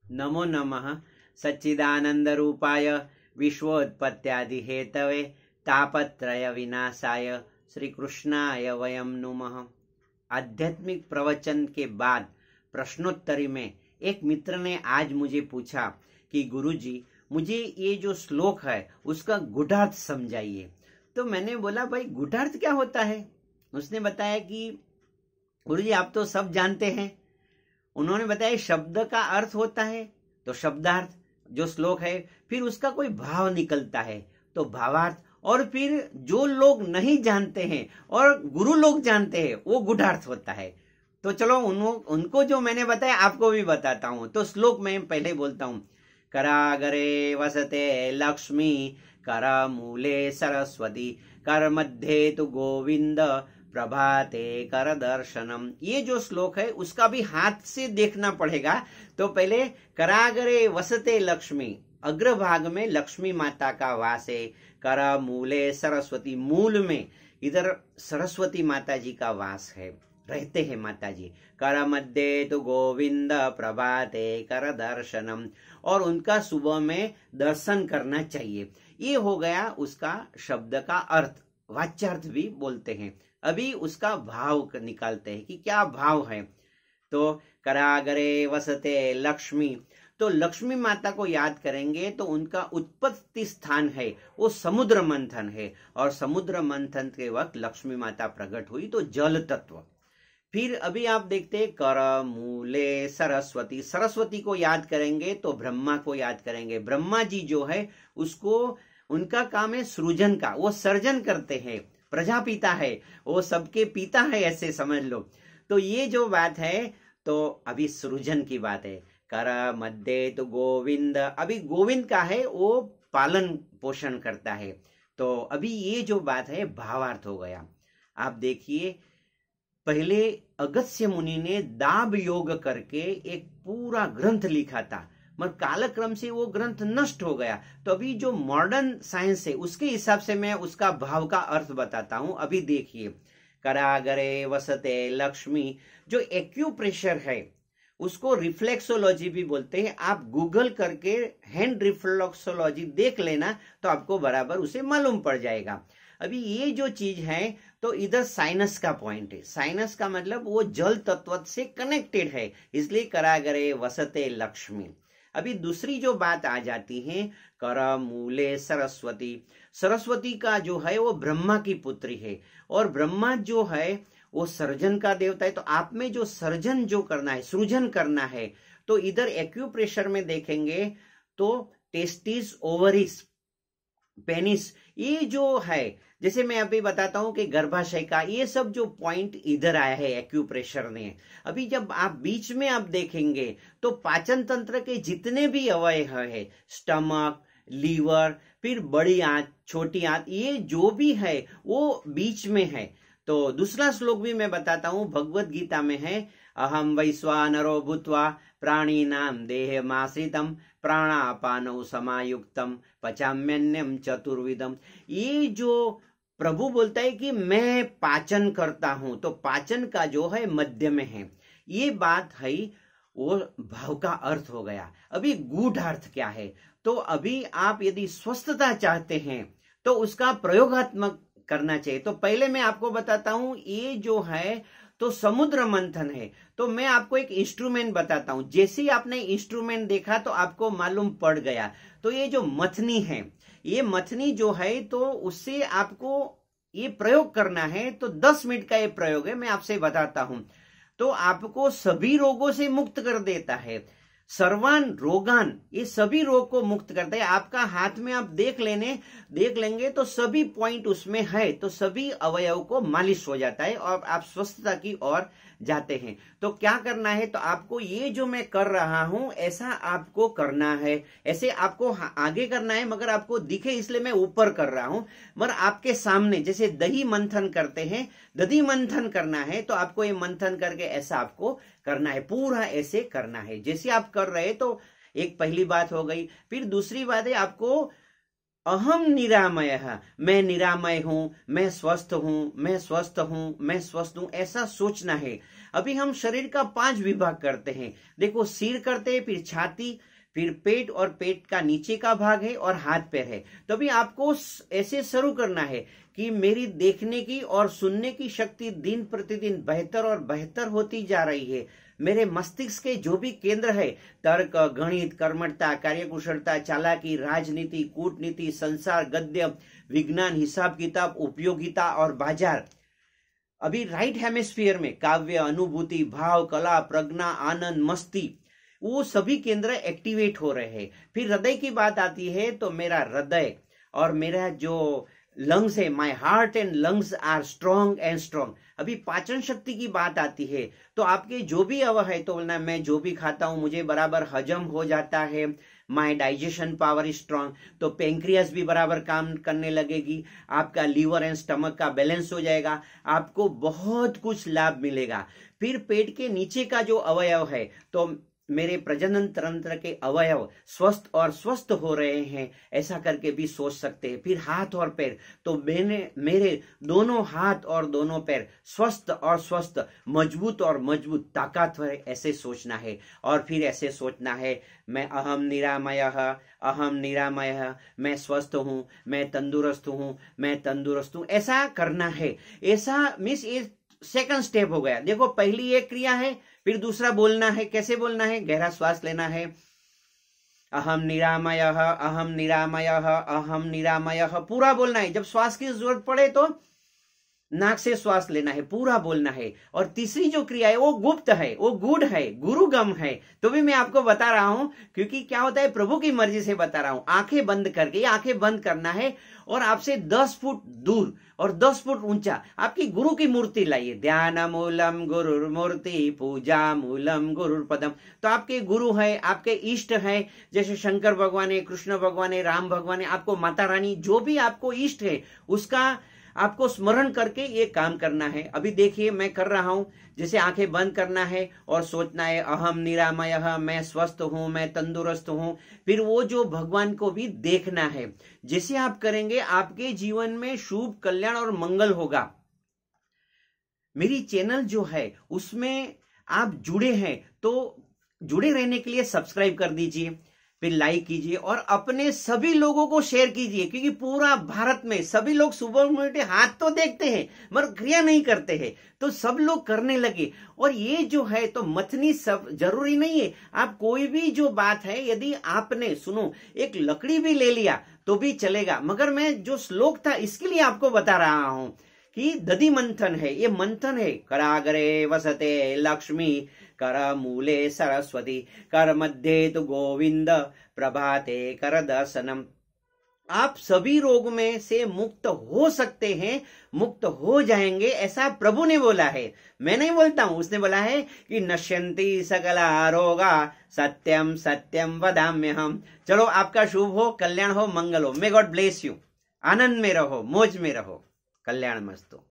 नमो नमः सच्चिदानंदरूपाय विश्वोत्पत्त्यादिहेतवे तापत्रय विनाशाय श्री कृष्णाय वयं नुमः। आध्यात्मिक प्रवचन के बाद प्रश्नोत्तरी में एक मित्र ने आज मुझे पूछा कि गुरुजी मुझे ये जो श्लोक है उसका गूढ़ार्थ समझाइए। तो मैंने बोला भाई गूढ़ार्थ क्या होता है। उसने बताया कि गुरुजी आप तो सब जानते हैं। उन्होंने बताया शब्द का अर्थ होता है तो शब्दार्थ जो श्लोक है, फिर उसका कोई भाव निकलता है तो भावार्थ, और फिर जो लोग नहीं जानते हैं और गुरु लोग जानते हैं वो गूढ़ार्थ होता है। तो चलो उनको जो मैंने बताया आपको भी बताता हूं। तो श्लोक में पहले बोलता हूं, करागरे वसते लक्ष्मी कर मूले सरस्वती कर मध्ये तु गोविंद प्रभाते कर दर्शनम। ये जो श्लोक है उसका भी हाथ से देखना पड़ेगा। तो पहले करागरे वसते लक्ष्मी, अग्रभाग में लक्ष्मी माता का वास है। कर मूले सरस्वती, मूल में इधर सरस्वती माता जी का वास है, रहते हैं माता जी। कर मध्य तो गोविंद प्रभाते कर दर्शनम, और उनका सुबह में दर्शन करना चाहिए। ये हो गया उसका शब्द का अर्थ, वाच्यार्थ भी बोलते हैं। अभी उसका भाव निकालते हैं कि क्या भाव है। तो करागरे वसते लक्ष्मी, तो लक्ष्मी माता को याद करेंगे तो उनका उत्पत्ति स्थान है वो समुद्र मंथन है, और समुद्र मंथन के वक्त लक्ष्मी माता प्रकट हुई तो जल तत्व। फिर अभी आप देखते कर मूले सरस्वती, सरस्वती को याद करेंगे तो ब्रह्मा को याद करेंगे। ब्रह्मा जी जो है उसको, उनका काम है सृजन का, वो सर्जन करते हैं, प्रजापिता है, वो सबके पिता है, ऐसे समझ लो। तो ये जो बात है तो अभी सृजन की बात है। कर मध्य तो गोविंद, अभी गोविंद का है वो पालन पोषण करता है। तो अभी ये जो बात है भावार्थ हो गया। आप देखिए पहले अगस्त्य मुनि ने दाब योग करके एक पूरा ग्रंथ लिखा था, मगर कालक्रम से वो ग्रंथ नष्ट हो गया। तो अभी जो मॉडर्न साइंस है उसके हिसाब से मैं उसका भाव का अर्थ बताता हूं। अभी देखिए करागरे वसते लक्ष्मी, जो एक्यूप्रेशर है उसको रिफ्लेक्सोलॉजी भी बोलते हैं। आप गूगल करके हैंड रिफ्लेक्सोलॉजी देख लेना तो आपको बराबर उसे मालूम पड़ जाएगा। अभी ये जो चीज है तो इधर साइनस का पॉइंट है। साइनस का मतलब वो जल तत्व से कनेक्टेड है, इसलिए करागरे वसते लक्ष्मी। अभी दूसरी जो बात आ जाती है, कर मूले सरस्वती, सरस्वती का जो है वो ब्रह्मा की पुत्री है, और ब्रह्मा जो है वो सर्जन का देवता है। तो आप में जो सर्जन जो करना है, सृजन करना है, तो इधर एक्यूप्रेशर में देखेंगे तो टेस्टिस, ओवरिस, पेनिस, ये जो है, जैसे मैं अभी बताता हूं कि गर्भाशय का, ये सब जो पॉइंट इधर आया है एक्यूप्रेशर ने। अभी जब आप बीच में आप देखेंगे तो पाचन तंत्र के जितने भी अवयव है, स्टमक, लीवर, फिर बड़ी आंत, छोटी आंत, ये जो भी है वो बीच में है। तो दूसरा श्लोक भी मैं बताता हूं, भगवत गीता में है, अहम वैश्वानरो भूत्वा प्राणीनाम देहमाश्रितम प्राणापानौ समायुक्तम पचाम्यन्यम चतुर्विधम। ये जो प्रभु बोलता है कि मैं पाचन करता हूं, तो पाचन का जो है मध्य में है, ये बात है, वो भाव का अर्थ हो गया। अभी गूढ़ अर्थ क्या है, तो अभी आप यदि स्वस्थता चाहते हैं तो उसका प्रयोगात्मक करना चाहिए। तो पहले मैं आपको बताता हूं, ये जो है तो समुद्र मंथन है। तो मैं आपको एक इंस्ट्रूमेंट बताता हूं, जैसे ही आपने इंस्ट्रूमेंट देखा तो आपको मालूम पड़ गया। तो ये जो मथनी है, ये मथनी जो है तो उससे आपको ये प्रयोग करना है। तो 10 मिनट का ये प्रयोग है, मैं आपसे बताता हूं। तो आपको सभी रोगों से मुक्त कर देता है, सर्वान रोगान, ये सभी रोग को मुक्त करता है। आपका हाथ में आप देख लेंगे तो सभी पॉइंट उसमें है, तो सभी अवयव को मालिश हो जाता है और आप स्वस्थता की ओर जाते हैं। तो क्या करना है, तो आपको ये जो मैं कर रहा हूं ऐसा आपको करना है, ऐसे आपको आगे करना है, मगर आपको दिखे इसलिए मैं ऊपर कर रहा हूं। मगर आपके सामने जैसे दही मंथन करते हैं, दधी मंथन करना है तो आपको ये मंथन करके ऐसा आपको करना है, पूरा ऐसे करना है जैसे आप कर रहे हैं। तो एक पहली बात हो गई। फिर दूसरी बात है, आपको अहम निरामयः, मैं निरामय हूं, मैं स्वस्थ हूं, मैं स्वस्थ हूं, मैं स्वस्थ हूं, ऐसा सोचना है। अभी हम शरीर का 5 विभाग करते हैं। देखो, सिर करते हैं, फिर छाती, फिर पेट, और पेट का नीचे का भाग है, और हाथ पैर है। तो अभी आपको ऐसे शुरू करना है कि मेरी देखने की और सुनने की शक्ति दिन प्रतिदिन बेहतर और बेहतर होती जा रही है। मेरे मस्तिष्क के जो भी केंद्र है, तर्क, गणित, कर्मठता, कार्यकुशलता, चालाकी, राजनीति, कूटनीति, संसार, गद्य, विज्ञान, हिसाब किताब, उपयोगिता और बाजार, अभी राइट हेमिस्फीयर में काव्य, अनुभूति, भाव, कला, प्रज्ञा, आनंद, मस्ती, वो सभी केंद्र एक्टिवेट हो रहे हैं। फिर हृदय की बात आती है तो मेरा हृदय और मेरा जो लंग्स है, my heart and lungs are strong and strong. अभी पाचन शक्ति की बात आती है तो आपके जो भी अवयव है, तो बोलना मैं जो भी खाता हूं मुझे बराबर हजम हो जाता है, my digestion power is strong. तो पेंक्रियास भी बराबर काम करने लगेगी, आपका लीवर एंड स्टमक का बैलेंस हो जाएगा, आपको बहुत कुछ लाभ मिलेगा। फिर पेट के नीचे का जो अवयव है, तो मेरे प्रजनन तंत्र के अवयव स्वस्थ और स्वस्थ हो रहे हैं, ऐसा करके भी सोच सकते हैं। फिर हाथ और पैर, तो मेरे दोनों हाथ और दोनों पैर स्वस्थ और स्वस्थ, मजबूत और मजबूत, ताकतवर, ऐसे सोचना है। और फिर ऐसे सोचना है, मैं अहम निरामयः, अहम निरामयः, मैं स्वस्थ हूं, मैं तंदुरुस्त हूं, मैं तंदुरुस्त हूं, ऐसा करना है। ऐसा मीन्स ये सेकंड स्टेप हो गया। देखो, पहली एक क्रिया है, फिर दूसरा बोलना है। कैसे बोलना है? गहरा श्वास लेना है, अहम निरामयः, अहम निरामयः, अहम निरामयः, पूरा बोलना है। जब श्वास की जरूरत पड़े तो नाक से श्वास लेना है, पूरा बोलना है। और तीसरी जो क्रिया है वो गुप्त है, वो गूढ़ है, गुरुगम है। तो भी मैं आपको बता रहा हूं, क्योंकि क्या होता है, प्रभु की मर्जी से बता रहा हूं। आंखें बंद करके, आंखें बंद करना है और आपसे 10 फुट दूर और 10 फुट ऊंचा आपकी गुरु की मूर्ति लाइए। ध्यान मूलम गुरुर मूर्ति, पूजा मूलम गुरुर पदम। तो आपके गुरु है, आपके इष्ट है, जैसे शंकर भगवान है, कृष्ण भगवान है, राम भगवान है, आपको माता रानी, जो भी आपको इष्ट है उसका आपको स्मरण करके ये काम करना है। अभी देखिए मैं कर रहा हूं, जैसे आंखें बंद करना है और सोचना है, अहम निरामयः, मैं स्वस्थ हूं, मैं तंदुरुस्त हूं। फिर वो जो भगवान को भी देखना है। जैसे आप करेंगे आपके जीवन में शुभ, कल्याण और मंगल होगा। मेरी चैनल जो है उसमें आप जुड़े हैं, तो जुड़े रहने के लिए सब्सक्राइब कर दीजिए, फिर लाइक कीजिए और अपने सभी लोगों को शेयर कीजिए, क्योंकि पूरा भारत में सभी लोग सुबह में हाथ तो देखते हैं मगर क्रिया नहीं करते हैं। तो सब लोग करने लगे। और ये जो है तो मथनी सब जरूरी नहीं है। आप कोई भी जो बात है, यदि आपने सुनो एक लकड़ी भी ले लिया तो भी चलेगा, मगर मैं जो श्लोक था इसके लिए आपको बता रहा हूं कि दधि मंथन है, ये मंथन है। कराग्रे वसते लक्ष्मी, कर मूले सरस्वती, कर मध्य तो गोविंद, प्रभाते कर दर्शनम। आप सभी रोग में से मुक्त हो सकते हैं, मुक्त हो जाएंगे, ऐसा प्रभु ने बोला है। मैं नहीं बोलता हूं, उसने बोला है कि नश्यन्ति सकला रोगा, सत्यम सत्यम वदाम्यहम। चलो, आपका शुभ हो, कल्याण हो, मंगल हो। May god bless you. आनंद में रहो, मौज में रहो, कल्याण मस्तु।